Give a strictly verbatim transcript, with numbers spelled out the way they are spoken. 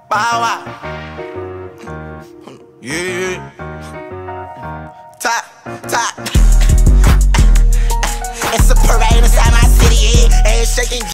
Bow wow. Yeah. Top, top. It's a parade inside my city, yeah. Ass shaking.